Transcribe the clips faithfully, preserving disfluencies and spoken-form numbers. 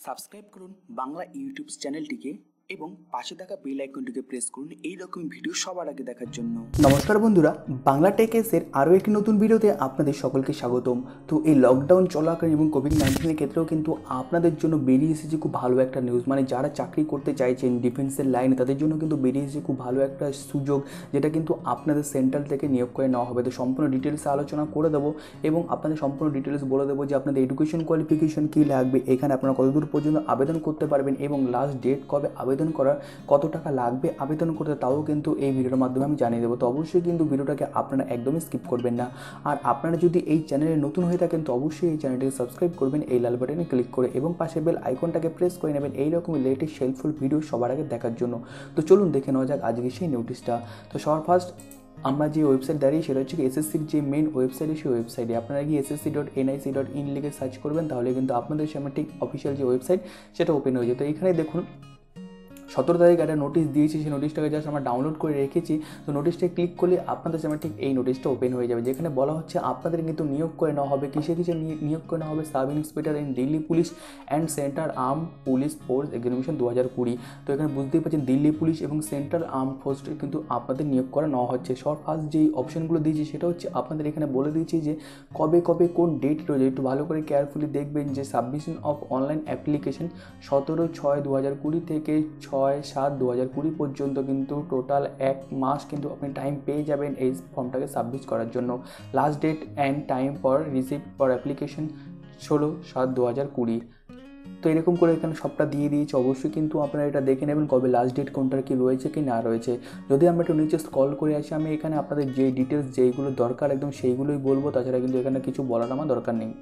Subscribe করুন Bangla YouTube চ্যানেলটিকে এবং পাশে থাকা বেল আইকনটিকে প্রেস করুন এই রকম ভিডিও সবার আগে দেখার জন্য। নমস্কার বন্ধুরা, বাংলা টেক এসের আরও একটি নতুন ভিডিওতে আপনাদের সকলকে স্বাগতম। তো এই লকডাউন চলাকালীন এবং কোভিড নাইন্টিনের ক্ষেত্রেও কিন্তু আপনাদের জন্য বেরিয়ে এসেছে খুব ভালো একটা নিউজ। মানে যারা চাকরি করতে চাইছেন ডিফেন্সের লাইনে তাদের জন্য কিন্তু বেরিয়ে এসেছে খুব ভালো একটা সুযোগ, যেটা কিন্তু আপনাদের সেন্ট্রাল থেকে নিয়োগ করে নেওয়া হবে। তো সম্পূর্ণ ডিটেলসে আলোচনা করে দেবো এবং আপনাদের সম্পূর্ণ ডিটেলস বলে দেবো যে আপনাদের এডুকেশন কোয়ালিফিকেশন কী লাগবে, এখানে আপনারা কতদূর পর্যন্ত আবেদন করতে পারবেন এবং লাস্ট ডেট কবে আবেদন করার, কত টাকা লাগবে আবেদন করতে, তাও কিন্তু এই ভিডিওর মাধ্যমে আমি জানিয়ে দেবো। তো অবশ্যই কিন্তু ভিডিওটাকে আপনারা একদমই স্কিপ করবেন না। আর আপনারা যদি এই চ্যানেলে নতুন হয়ে থাকেন তো অবশ্যই এই চ্যানেলটিকে সাবস্ক্রাইব করবেন এই লাল বাটনে ক্লিক করে এবং পাশে বেল আইকনটাকে প্রেস করে নেবেন এইরকম লেটেস্ট হেল্পফুল ভিডিও সবার আগে দেখার জন্য। তো চলুন দেখে নেওয়া যাক আজকে সেই নোটিশটা। তো সবার ফার্স্ট আমরা যে ওয়েবসাইট দাঁড়িয়ে সেটা হচ্ছে এসএসসির যে মেন ওয়েবসাইটে সেই ওয়েবসাইটে আপনারা গিয়ে SSC dot NIC dot in লিখে সার্চ করবেন, তাহলে কিন্তু আপনাদের সামনে ঠিক অফিসিয়াল যে ওয়েবসাইট সেটা ওপেন হয়ে যায়। তো এখানে দেখুন সতেরো তারিখ একটা নোটিশ দিয়েছি, সেই নোটিশটাকে জাস্ট আমরা ডাউনলোড করে রেখেছি। তো নোটিশটা ক্লিক করলে আপনাদের সামনে ঠিক এই নোটিশটা ওপেন হয়ে যাবে, যেখানে বলা হচ্ছে আপনাদের কিন্তু নিয়োগ করে নেওয়া হবে কিসে কিসে নিয়োগ করে নেওয়া হবে sub inspector in Delhi police and central arm police force examination দু হাজার কুড়ি। তো এখানে বুঝতেই পারছেন দিল্লি পুলিশ এবং সেন্ট্রাল আর্ম ফোর্সে কিন্তু আপনাদের নিয়োগ করা নেওয়া হচ্ছে। সব ফার্স্ট যেই অপশনগুলো দিয়েছি সেটা হচ্ছে আপনাদের এখানে বলে দিয়েছি যে কবে কবে কোন ডেট রয়েছে, একটু ভালো করে কেয়ারফুলি দেখবেন যে সাবমিশন অফ অনলাইন অ্যাপ্লিকেশন সতেরো ছয় দু হাজার কুড়ি থেকে ছয় সাত দু হাজার কুড়ি পর্যন্ত কিন্তু টোটাল এক মাস কিন্তু আপনি টাইম পেয়ে যাবেন এই ফর্মটাকে সাবমিট করার জন্য। Last date and time for receipt for application ষোলো সাত দু হাজার কুড়ি। তো এরকম করে এখানে সবটা দিয়ে দিয়েছে। অবশ্যই কিন্তু আপনারা এটা দেখে নেবেন কবে লাস্ট ডেট কোনটার কি রয়েছে কি না রয়েছে। যদি আমরা একটু নিচে স্ক্রল করে আসি, আমি এখানে আপনাদের যে ডিটেলস যেইগুলো দরকার একদম সেইগুলোই বলবো, তাছাড়া কিন্তু এখানে কিছু বলার আমার দরকার নেই।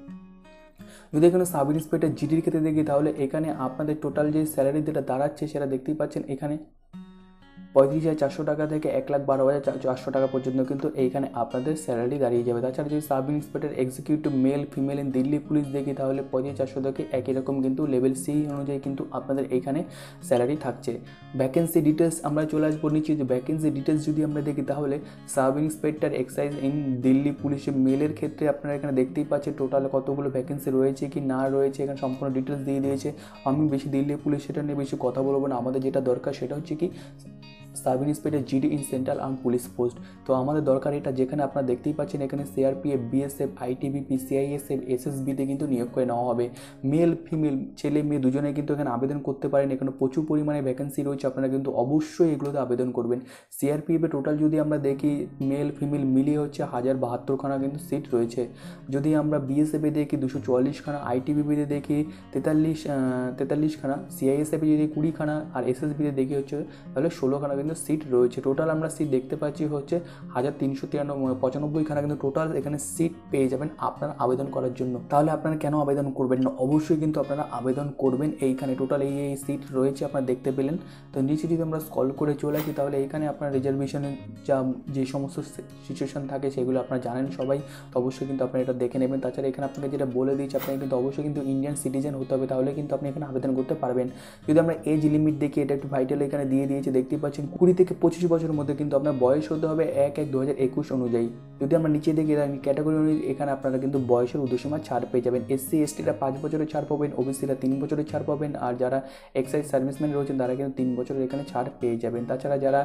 যদি এখানে সাব ইন্সপেক্টর জিডির ক্ষেত্রে দেখি তাহলে এখানে আপনাদের টোটাল যে স্যালারি যেটা দাঁড়াচ্ছে সেটা দেখতেই পাচ্ছেন এখানে পঁয়ত্রিশ হাজার চারশো টাকা থেকে এক লাখ বারো হাজার চারশো টাকা পর্যন্ত কিন্তু এইখানে আপনাদের স্যালারি দাঁড়িয়ে যাবে। তাছাড়া যদি sub inspector executive male female in Delhi police দেখি তাহলে পঁয়ত্রিশ চারশো থেকে একই রকম কিন্তু লেভেল সি অনুযায়ী কিন্তু আপনাদের এইখানে স্যালারি থাকছে। ভ্যাকেন্সি ডিটেলস আমরা চলে আসবো নিচে। যে ভ্যাকেন্সি ডিটেলস যদি আমরা দেখি তাহলে sub inspector excise in Delhi পুলিশের মেলের ক্ষেত্রে আপনারা এখানে দেখতেই পাচ্ছেন টোটাল কতগুলো ভ্যাকেন্সি রয়েছে কি না রয়েছে, এখানে সম্পূর্ণ ডিটেলস দিয়ে দিয়েছে। আমি বেশি দিল্লি পুলিশ সেটা নিয়ে বেশি কথা বলবো না, আমাদের যেটা দরকার সেটা হচ্ছে কি sub inspector GD in central arm police post. তো আমাদের দরকার এটা, যেখানে আপনারা দেখতেই পাচ্ছেন এখানে সিআরপিএফ, বিএসএফ, আইটিবিপি, সিআইএসএফ, এসএসবিতে কিন্তু নিয়োগ করে নেওয়া হবে। মেল ফিমেল ছেলে মেয়ে দুজনে কিন্তু এখানে আবেদন করতে পারেন। এখানে প্রচুর পরিমাণে ভ্যাকেন্সি রয়েছে, আপনারা কিন্তু অবশ্যই এগুলোতে আবেদন করবেন। সিআরপিএফে টোটাল যদি আমরা দেখি মেল ফিমেল মিলিয়ে হচ্ছে হাজার বাহাত্তরখানা কিন্তু সিট রয়েছে। যদি আমরা বিএসএফে দেখি দুশো চুয়াল্লিশখানা, আইটিবিপিতে দেখি তেতাল্লিশ তেতাল্লিশখানা, সিআইএসএফে যদি কুড়িখানা আর এসএসবিতে দেখি হচ্ছে তাহলে ষোলোখানা কিন্তু সিট রয়েছে। টোটাল আমরা সিট দেখতে পাচ্ছি হচ্ছে হাজার তিনশো তিরানব্বই পঁচানব্বইখানা কিন্তু টোটাল এখানে সিট পেয়ে যাবেন আপনারা আবেদন করার জন্য। তাহলে আপনারা কেন আবেদন করবেন না, অবশ্যই কিন্তু আপনারা আবেদন করবেন। এইখানে টোটাল এই এই সিট রয়েছে আপনারা দেখতে পেলেন। তো নিচে যদি আমরা স্ক্রল করে চলে আসি তাহলে এখানে আপনার রিজার্ভেশনের যা যে সমস্ত সিচুয়েশন থাকে সেগুলো আপনারা জানেন সবাই, তো অবশ্যই কিন্তু আপনারা এটা দেখে নেবেন। তাছাড়া এখানে আপনাকে যেটা বলে দিয়েছি আপনাকে কিন্তু অবশ্যই কিন্তু ইন্ডিয়ান সিটিজেন হতে হবে, তাহলে কিন্তু আপনি এখানে আবেদন করতে পারবেন। যদি আমরা এজ লিমিট দেখি এটা একটু ভাইটাল এখানে দিয়ে দিয়েছে, দেখতেই পাচ্ছেন কুড়ি থেকে পঁচিশ বছরের মধ্যে কিন্তু আপনার বয়স হতে হবে এক এক দু হাজার একুশ অনুযায়ী। যদি আমরা নিচে দেখি ক্যাটাগরি অনুযায়ী এখানে আপনারা কিন্তু বয়সের ঊর্ধ্বসীমা ছাড় পেয়ে যাবেন। এসসি এসটিরা পাঁচ বছরের ছাড় পাবেন, ওবিসিরা তিন বছরের ছাড় পাবেন, আর যারা এক্সাইজ সার্ভিসম্যান রয়েছেন তারা কিন্তু তিন বছরের এখানে ছাড় পেয়ে যাবেন। তাছাড়া যারা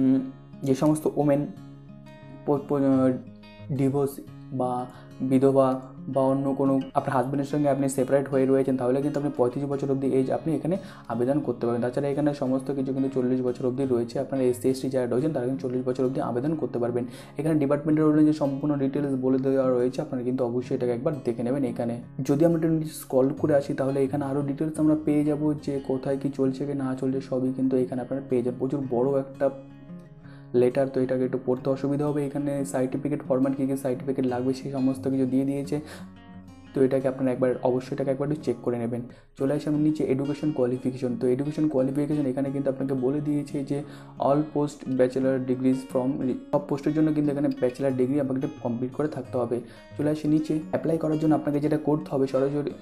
যে সমস্ত ওমেন ডিভোর্স বা বিধবা বা অন্য কোনো আপনার হাজব্যান্ডের সঙ্গে আপনি সেপারেট হয়ে রয়েছেন তাহলে কিন্তু আপনি পঁয়ত্রিশ বছর অবধি এজ আপনি এখানে আবেদন করতে পারবেন। তাছাড়া এখানে সমস্ত কিছু কিন্তু চল্লিশ বছর অবধি রয়েছে, আপনার এসসি এসটি যারা রয়েছেন তারা কিন্তু চল্লিশ বছর অবধি আবেদন করতে পারবেন। এখানে ডিপার্টমেন্টের অনুযায়ী সম্পূর্ণ ডিটেলস বলে দেওয়া রয়েছে, আপনারা কিন্তু অবশ্যই এটাকে একবার দেখে নেবেন। এখানে যদি আমরা একটু স্ক্রল করে আসি তাহলে এখানে আরও ডিটেলস আমরা পেয়ে যাবো যে কোথায় কী চলছে কি না চলছে সবই কিন্তু এখানে আপনারা পেয়ে যাবেন। প্রচুর বড় একটা লেটার, তো এটাকে একটু পড়তে অসুবিধা হবে। এখানে সার্টিফিকেট ফরম্যাট কী কী সার্টিফিকেট লাগবে সেই সমস্ত কিছু দিয়ে দিয়েছে, তো এটাকে আপনারা একবার অবশ্যই এটাকে একবার একটু চেক করে নেবেন। চলে আসে আমি নিচে এডুকেশন কোয়ালিফিকেশন। তো এডুকেশন কোয়ালিফিকেশন এখানে কিন্তু আপনাকে বলে দিয়েছে যে all post bachelor degrees from, সব পোস্টের জন্য কিন্তু এখানে ব্যাচেলার ডিগ্রি আপনাকে কমপ্লিট করে থাকতে হবে। চলে আসে নিচে অ্যাপ্লাই করার জন্য আপনাকে যেটা করতে হবে সরাসরি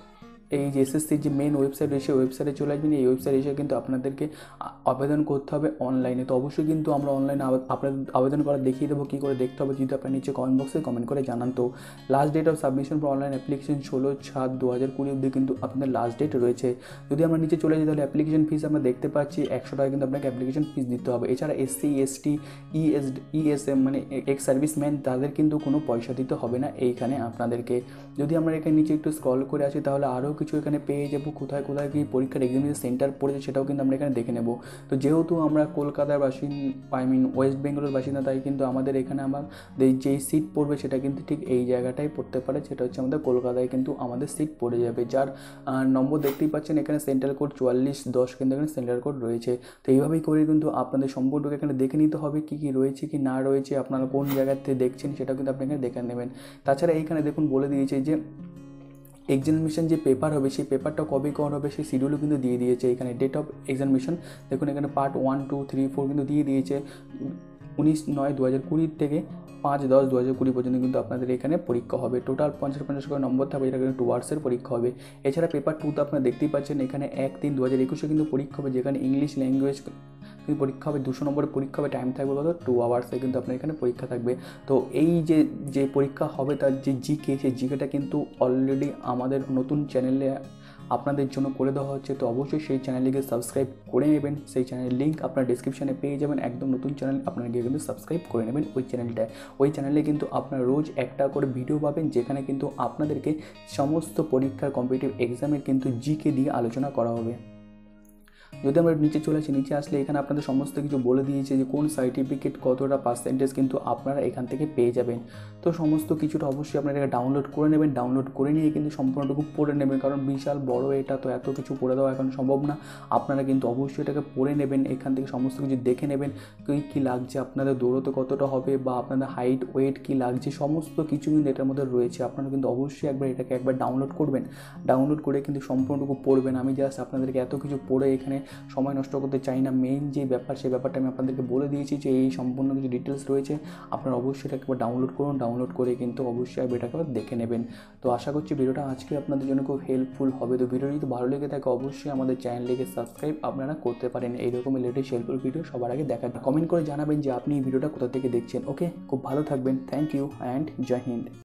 এই যে এসএসসির যে মেন ওয়েবসাইট রয়েছে ওয়েবসাইটে চলে আসবেন। এই ওয়েবসাইটে এসে কিন্তু আপনাদেরকে আবেদন করতে হবে অনলাইনে। তো অবশ্যই কিন্তু আমরা অনলাইনে আপনাদের আবেদন করা দেখিয়ে দেবো কী করে দেখতে হবে, যদি আপনার নিচে কমেন্ট বক্সে কমেন্ট করে জানান। তো last date of submission for online application ষোলো সাত দু হাজার কুড়ি অব্দি কিন্তু আপনাদের লাস্ট ডেট রয়েছে। যদি আমরা নিচে চলে যাই তাহলে অ্যাপ্লিকেশন ফিস আমরা দেখতে পাচ্ছি একশো টাকা কিন্তু আপনাকে অ্যাপ্লিকেশন ফিস দিতে হবে। এছাড়া এসসি এসটি ইএস ইএসএম মানে এক্স সার্ভিসম্যান তাদের কিন্তু কোনো পয়সা দিতে হবে না এইখানে আপনাদেরকে। যদি আমরা এখানে নিচে একটু স্ক্রল করে আসি তাহলে আরও কিছু এখানে পেয়ে যাবো, কোথায় কোথায় কি পরীক্ষার এক্সামিনেশন সেন্টার পড়েছে সেটাও কিন্তু আমরা এখানে দেখে নেব। তো যেহেতু আমরা কলকাতার বাসিন্দা আই মিন ওয়েস্ট বেঙ্গলের বাসিন্দা, তাই কিন্তু আমাদের এখানে আমাদের যেই সিট পড়বে সেটা কিন্তু ঠিক এই জায়গাটাই পড়তে পারে, সেটা হচ্ছে আমাদের কলকাতায় কিন্তু আমাদের সিট পড়ে যাবে। যার নম্বর দেখতেই পাচ্ছেন এখানে সেন্ট্রাল কোড চুয়াল্লিশ দশ কিন্তু এখানে সেন্ট্রাল কোড রয়েছে। তো এইভাবেই করে কিন্তু আপনাদের সম্পূর্ণকে এখানে দেখে নিতে হবে কী কী রয়েছে কি না রয়েছে, আপনারা কোন জায়গাতে দেখছেন সেটাও কিন্তু আপনি এখানে দেখে নেবেন। তাছাড়া এইখানে দেখুন বলে দিয়েছে যে এক্সামিনেশন যে পেপার হবে সেই পেপারটা কবে কর হবে সেই শিডিউলও কিন্তু দিয়ে দিয়েছে। এখানে ডেট অফ এক্সামিনেশন দেখুন এখানে part one two three four কিন্তু দিয়ে দিয়েছে। উনিশ নয় দু হাজার কুড়ির থেকে পাঁচ দশ দু হাজার কুড়ি পর্যন্ত কিন্তু আপনাদের এখানে পরীক্ষা হবে। টোটাল পঞ্চাশ পঞ্চাশ করে নম্বর থাকবে, এটা কিন্তু টু আওয়ার্সের পরীক্ষা হবে। এছাড়া পেপার টু তো আপনারা দেখতেই পাচ্ছেন এখানে এক তিন দু হাজার একুশে কিন্তু পরীক্ষা হবে, যেখানে ইংলিশ ল্যাঙ্গুয়েজ কিন্তু পরীক্ষা হবে দুশো নম্বরের পরীক্ষা হবে, টাইম থাকবে কত টু আওয়ার্সে কিন্তু আপনার এখানে পরীক্ষা থাকবে। তো এই যে যে পরীক্ষা হবে তার যে জিকে সেই জিকেটা কিন্তু অলরেডি আমাদের নতুন চ্যানেলে আপনাদের জন্য করে দেওয়া হচ্ছে। তো অবশ্যই সেই চ্যানেলটিকে সাবস্ক্রাইব করে নেবেন, সেই চ্যানেলের লিঙ্ক আপনার ডিসক্রিপশানে পেয়ে যাবেন। একদম নতুন চ্যানেল, আপনারা গিয়ে কিন্তু সাবস্ক্রাইব করে নেবেন ওই চ্যানেলটায়। ওই চ্যানেলে কিন্তু আপনারা রোজ একটা করে ভিডিও পাবেন, যেখানে কিন্তু আপনাদেরকে সমস্ত পরীক্ষার কম্পিটিটিভ এক্সামের কিন্তু জিকে দিয়ে আলোচনা করা হবে। যদি আমরা নিচে চলে আসি, নিচে আসলে এখানে আপনাদের সমস্ত কিছু বলে দিয়েছে যে কোন সার্টিফিকেট কতটা পার্সেন্টেজ কিন্তু আপনারা এখান থেকে পেয়ে যাবেন। তো সমস্ত কিছুটা অবশ্যই আপনারা এটা ডাউনলোড করে নেবেন, ডাউনলোড করে নিয়ে কিন্তু সম্পূর্ণটুকু পড়ে নেবেন, কারণ বিশাল বড় এটা, তো এত কিছু পড়ে দেওয়া এখন সম্ভব না। আপনারা কিন্তু অবশ্যই এটাকে পড়ে নেবেন, এখান থেকে সমস্ত কিছু দেখে নেবেন কী কী লাগছে, আপনাদের দৌড়তে কতটা হবে বা আপনাদের হাইট ওয়েট কী লাগছে, সমস্ত কিছু কিন্তু এটার মধ্যে রয়েছে। আপনারা কিন্তু অবশ্যই একবার এটাকে একবার ডাউনলোড করবেন, ডাউনলোড করে কিন্তু সম্পূর্ণটুকু পড়বেন। আমি জাস্ট আপনাদেরকে এত কিছু পড়ে এখানে সময় নষ্ট করতে চাই না। মেইন যে ব্যাপার সেই ব্যাপারটা আমি আপনাদেরকে বলে দিয়েছি যে এই সম্পূর্ণ কিছু ডিটেলস রয়েছে, আপনারা অবশ্যই এটাকে ডাউনলোড করুন, ডাউনলোড করে কিন্তু অবশ্যই এটাকে দেখে নেবেন। তো আশা করছি ভিডিওটা আজকে আপনাদের জন্য খুব হেল্পফুল হবে। তো ভিডিও যদি ভালো লেগে থাকে অবশ্যই আমাদের চ্যানেলটিকে সাবস্ক্রাইব আপনারা করতে পারেন এইরকম লেটেস্ট হেল্পফুল ভিডিও সবার আগে দেখার। কমেন্ট করে জানাবেন যে আপনি এই ভিডিওটা কোথা থেকে দেখছেন। ওকে, খুব ভালো থাকবেন। Thank you and Jai Hind.